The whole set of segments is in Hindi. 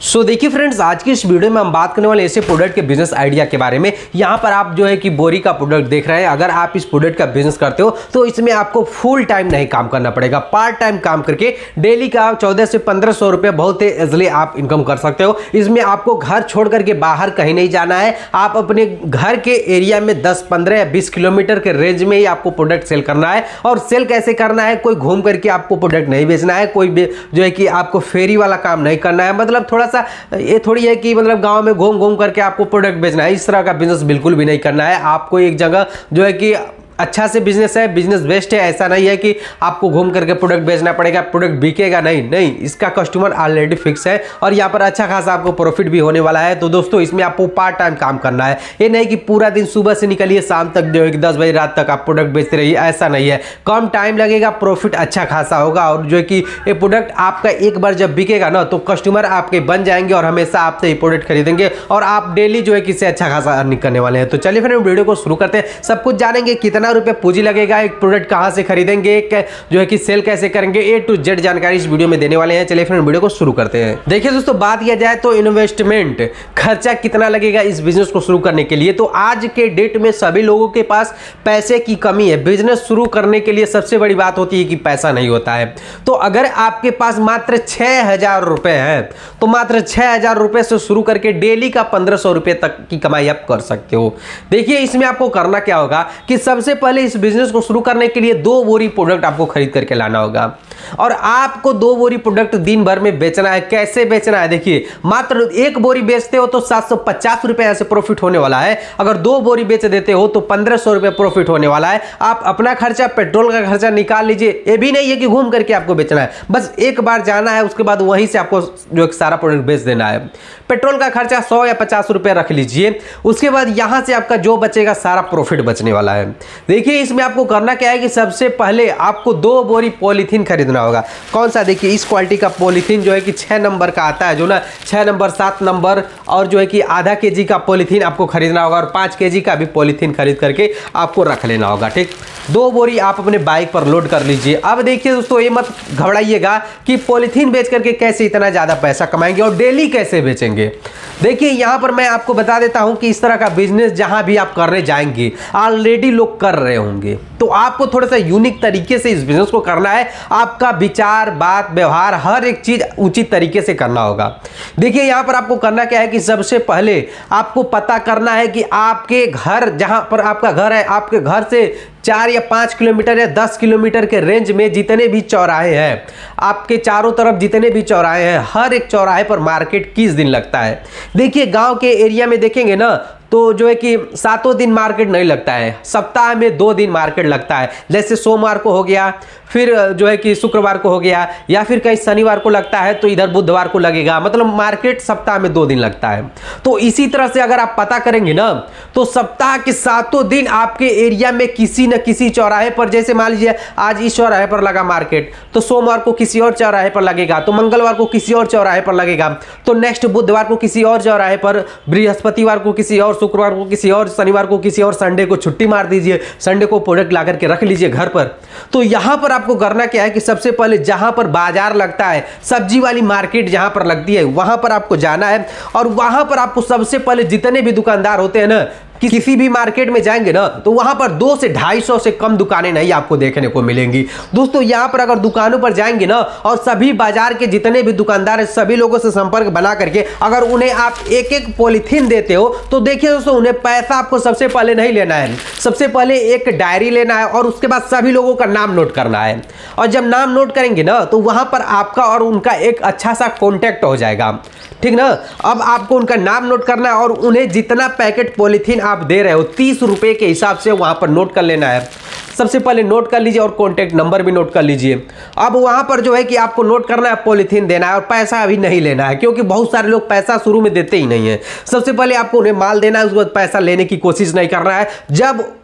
सो देखिए फ्रेंड्स, आज की इस वीडियो में हम बात करने वाले ऐसे प्रोडक्ट के बिजनेस आइडिया के बारे में। यहाँ पर आप जो है कि बोरी का प्रोडक्ट देख रहे हैं। अगर आप इस प्रोडक्ट का बिजनेस करते हो तो इसमें आपको फुल टाइम नहीं काम करना पड़ेगा, पार्ट टाइम काम करके डेली का 1400 से 1500 रुपये बहुत ही इजली आप इनकम कर सकते हो। इसमें आपको घर छोड़ करके बाहर कहीं नहीं जाना है। आप अपने घर के एरिया में 10, 15 या 20 किलोमीटर के रेंज में ही आपको प्रोडक्ट सेल करना है। और सेल कैसे करना है, कोई घूम करके आपको प्रोडक्ट नहीं बेचना है, कोई जो है कि आपको फेरी वाला काम नहीं करना है। मतलब थोड़ा सा ये थोड़ी है कि मतलब गांव में घूम घूम करके आपको प्रोडक्ट बेचना है, इस तरह का बिजनेस बिल्कुल भी नहीं करना है। आपको एक जगह जो है कि अच्छा से बिजनेस है, बिजनेस बेस्ट है। ऐसा नहीं है कि आपको घूम करके प्रोडक्ट बेचना पड़ेगा, प्रोडक्ट बिकेगा नहीं, इसका कस्टमर ऑलरेडी फिक्स है और यहाँ पर अच्छा खासा आपको प्रॉफिट भी होने वाला है। तो दोस्तों, इसमें आपको पार्ट टाइम काम करना है। ये नहीं कि पूरा दिन सुबह से निकलिए शाम तक जो है कि 10 बजे रात तक आप प्रोडक्ट बेचते रहिए, ऐसा नहीं है। कम टाइम लगेगा, प्रॉफिट अच्छा खासा होगा और जो है कि ये प्रोडक्ट आपका एक बार जब बिकेगा ना तो कस्टमर आपके बन जाएंगे और हमेशा आपसे ये प्रोडक्ट खरीदेंगे और आप डेली जो है कि इससे अच्छा खासा अर्निंग करने वाले हैं। तो चलिए फिर वीडियो को शुरू करते हैं। सब कुछ जानेंगे, कितना रुपए पूंजी लगेगा, एक प्रोडक्ट कहां से खरीदेंगे, जो है कि सेल कैसे करेंगे, A to Z जानकारी इस वीडियो में देने वाले हैं। चलिए फिर वीडियो को शुरू करते हैं। देखिए दोस्तों, बात किया जाए तो इन्वेस्टमेंट खर्चा कितना लगेगा इस बिजनेस को शुरू करने के लिए। तो आज के डेट में सभी लोगों के पास पैसे की कमी है। बिजनेस शुरू करने के लिए सबसे बड़ी बात होती है कि पैसा नहीं होता है। तो अगर आपके पास मात्र 6000 रुपए है तो मात्र 6000 रुपए से शुरू करके डेली का 1500 रुपए तक की कमाई आप कर सकते हो। देखिए, इसमें आपको करना क्या होगा कि सबसे पहले इस बिजनेस को शुरू करने के लिए 2 बोरी प्रोडक्ट आपको खरीद करके लाना होगा और आपको 2 बोरी प्रोडक्ट दिन भर में बेचना है। कैसे बेचना है, देखिए, मात्र 1 बोरी बेचते हो तो 750 रुपए ऐसे प्रॉफिट होने वाला है। अगर 2 बोरी बेच देते हो तो 1500 रुपए प्रॉफिट होने वाला है। आप अपना खर्चा, पेट्रोल का खर्चा निकाल लीजिए। ये भी नहीं है कि घूम करके आपको बेचना है, बस एक बार जाना है, उसके बाद वहीं से आपको जो सारा प्रोडक्ट बेच देना है। पेट्रोल का खर्चा 100 या 50 रुपए रख लीजिए। उसके बाद यहां से आपका जो बचेगा सारा प्रॉफिट बचने वाला है। देखिए, इसमें आपको करना क्या है कि सबसे पहले आपको 2 बोरी पॉलीथीन खरीदना होगा। कौन सा, देखिए, इस क्वालिटी का पॉलीथीन जो है कि 6 नंबर का आता है, जो ना 6 नंबर, 7 नंबर और जो है कि आधा केजी का पॉलीथीन आपको खरीदना होगा और 5 केजी का भी पॉलीथीन खरीद करके आपको रख लेना होगा। ठीक, 2 बोरी आप अपने बाइक पर लोड कर लीजिए। अब देखिए दोस्तों, ये मत घबराइएगा कि पॉलीथीन बेच करके कैसे इतना ज्यादा पैसा कमाएंगे और डेली कैसे बेचेंगे। देखिए, यहां पर मैं आपको बता देता हूं कि इस तरह का बिजनेस जहां भी आप करने जाएंगे ऑलरेडी लोग कर रहे होंगे, तो आपको थोड़ा सा यूनिक तरीके से इस बिजनेस को करना है। आपका विचार, बात, व्यवहार, हर एक चीज उचित तरीके से करना होगा। देखिए, यहां पर आपको करना क्या है कि सबसे पहले आपको पता करना है कि आपके घर, जहां पर आपका घर है, आपके घर से 4 या 5 किलोमीटर या 10 किलोमीटर के रेंज में जितने भी चौराहे हैं, आपके चारों तरफ जितने भी चौराहे हैं, हर एक चौराहे पर मार्केट किस दिन लगता है। देखिए, गांव के एरिया में देखेंगे ना तो जो है कि 7 दिन मार्केट नहीं लगता है, सप्ताह में 2 दिन मार्केट लगता है। जैसे सोमवार को हो गया, फिर जो है कि शुक्रवार को हो गया, या फिर कहीं शनिवार को लगता है तो इधर बुधवार को लगेगा। मतलब मार्केट सप्ताह में 2 दिन लगता है। तो इसी तरह से अगर आप पता करेंगे ना तो सप्ताह के 7 दिन आपके एरिया में किसी न किसी चौराहे पर, जैसे मान लीजिए आज इस चौराहे पर लगा मार्केट तो सोमवार को किसी और चौराहे पर लगेगा, तो मंगलवार को किसी और चौराहे पर लगेगा, तो नेक्स्ट बुधवार को किसी और चौराहे पर, बृहस्पतिवार को किसी और, शुक्रवार को किसी और, शनिवार को किसी और, संडे को छुट्टी मार दीजिए, संडे को प्रोडक्ट ला करके रख लीजिए घर पर। तो यहां पर आपको करना क्या है कि सबसे पहले जहां पर बाजार लगता है, सब्जी वाली मार्केट जहां पर लगती है, वहां पर आपको जाना है और वहां पर आपको सबसे पहले जितने भी दुकानदार होते हैं ना, किसी भी मार्केट में जाएंगे ना तो वहां पर 200 से 250 से कम दुकानें नहीं आपको देखने को मिलेंगी। दोस्तों, यहां पर अगर दुकानों पर जाएंगे ना और सभी बाजार के जितने भी दुकानदार हैं, सभी लोगों से संपर्क बना करके अगर उन्हें आप एक एक पॉलीथीन देते हो तो देखिए दोस्तों, उन्हें पैसा आपको सबसे पहले नहीं लेना है। सबसे पहले एक डायरी लेना है और उसके बाद सभी लोगों का नाम नोट करना है। और जब नाम नोट करेंगे ना तो वहां पर आपका और उनका एक अच्छा सा कॉन्टैक्ट हो जाएगा। ठीक ना। अब आपको उनका नाम नोट करना है और उन्हें जितना पैकेट पॉलीथीन आप दे रहे हो 30 रुपए के हिसाब से वहां पर नोट कर लेना है। सबसे पहले नोट कर लीजिए और कॉन्टैक्ट नंबर भी नोट कर लीजिए। अब वहां पर जो है कि आपको नोट करना है, पॉलीथीन देना है और पैसा अभी नहीं लेना है, क्योंकि बहुत सारे लोग पैसा शुरू में देते ही नहीं है। सबसे पहले आपको उन्हें माल देना है, उसके बाद पैसा लेने की कोशिश नहीं करना है। जब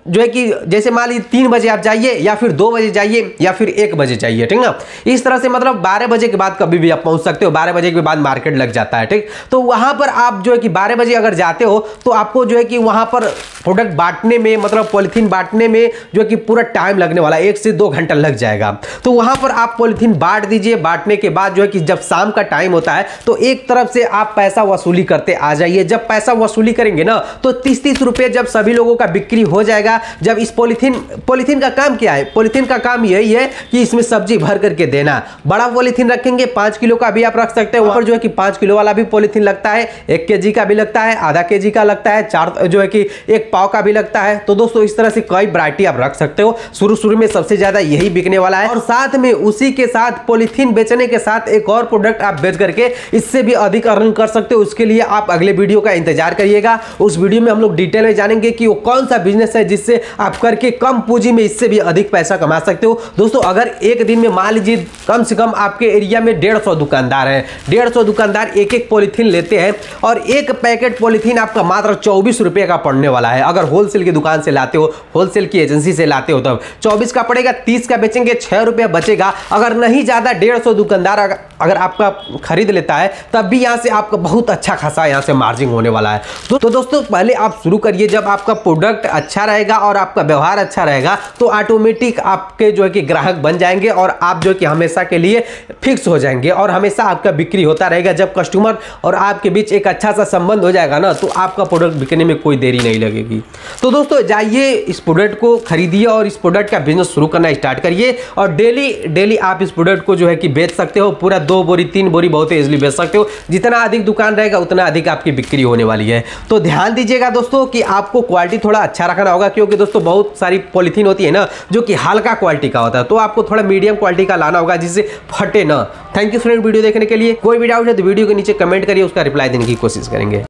जो है कि जैसे मान लीजिए 3 बजे आप जाइए या फिर 2 बजे जाइए या फिर 1 बजे जाइए, ठीक ना। इस तरह से मतलब 12 बजे के बाद कभी भी आप पहुंच सकते हो, 12 बजे के बाद मार्केट लग जाता है, ठीक। तो वहां पर आप जो है कि 12 बजे अगर जाते हो तो आपको जो है कि वहां पर प्रोडक्ट बांटने में, मतलब पॉलिथीन बांटने में जो है कि पूरा टाइम लगने वाला है, 1 से 2 घंटा लग जाएगा। तो वहां पर आप पॉलिथीन बांट दीजिए, बांटने के बाद जो है कि जब शाम का टाइम होता है तो एक तरफ से आप पैसा वसूली करते आ जाइए। जब पैसा वसूली करेंगे ना तो 30-30 रुपए जब सभी लोगों का बिक्री हो जाएगा, जब इस पॉलिथीन का काम क्या है, पॉलिथीन का काम यही है कि इसमें सब्जी भर करके देना। बड़ा पॉलिथीन रखेंगे 5 किलो का भी आप रख सकते हैं, वहां पर जो है कि 5 किलो वाला भी पॉलिथीन लगता है, 1 केजी का भी लगता है, आधा केजी का लगता है, 4 जो है कि 1 पाव का भी लगता है। तो दोस्तों इस तरह से कई वैरायटी आप रख सकते हो। शुरू में सबसे ज्यादा यही बिकने वाला है, और साथ में उसी के साथ पॉलिथीन बेचने के साथ एक और प्रोडक्ट आप बेच करके इससे भी अधिक अर्निंग कर सकते हो। उसके लिए आप अगले वीडियो का इंतजार करिएगा। उस वीडियो में हम लोग डिटेल में जानेंगे कि वो कौन सा बिजनेस है जिससे आप करके कम पूंजी में इससे भी अधिक पैसा कमा सकते हो। दोस्तों अगर एक दिन में मान लीजिए कम से कम आपके एरिया में 150 दुकानदार हैं, 150 दुकानदार एक पॉलिथीन लेते हैं और एक पैकेट पॉलिथीन आपका मात्र 24 रुपए का पड़ने वाला है। अगर होलसेल की दुकान से लाते हो, होलसेल की एजेंसी से लाते हो तब 24 का पड़ेगा, 30 का बेचेंगे, 6 रुपया बचेगा। अगर नहीं ज्यादा 150 दुकानदार अगर आपका खरीद लेता है तब भी यहां से आपका बहुत अच्छा खासा यहां से मार्जिन होने वाला है। तो दोस्तों पहले आप शुरू करिए। जब आपका प्रोडक्ट अच्छा रहेगा और आपका व्यवहार अच्छा रहेगा तो ऑटोमेटिक आपके जो है कि ग्राहक बन जाएंगे और आप जो है कि हमेशा के लिए फिक्स हो जाएंगे और हमेशा आपका बिक्री होता रहेगा। जब कस्टमर और आपके बीच एक अच्छा सा संबंध हो जाएगा ना तो आपका प्रोडक्ट बिकने में कोई देरी नहीं लगेगी। तो दोस्तों जाइए इस प्रोडक्ट को खरीदिए और इस प्रोडक्ट का बिजनेस शुरू करना स्टार्ट करिए और डेली आप इस प्रोडक्ट को जो है कि बेच सकते हो। पूरा 2 बोरी 3 बोरी बहुत इजीली बेच सकते हो। जितना अधिक दुकान रहेगा उतना अधिक आपकी बिक्री होने वाली है। तो ध्यान दीजिएगा दोस्तों कि आपको क्वालिटी थोड़ा अच्छा रखना होगा, क्योंकि दोस्तों बहुत सारी पॉलिथीन होती है ना जो कि हल्का क्वालिटी का होता है, तो आपको थोड़ा मीडियम क्वालिटी का लाना होगा जिससे फटे ना। थैंक यू फ्रेंड वीडियो देखने के लिए। कोई भी डाउट है तो वीडियो के नीचे कमेंट करिए, उसका रिप्लाई देने की कोशिश करेंगे।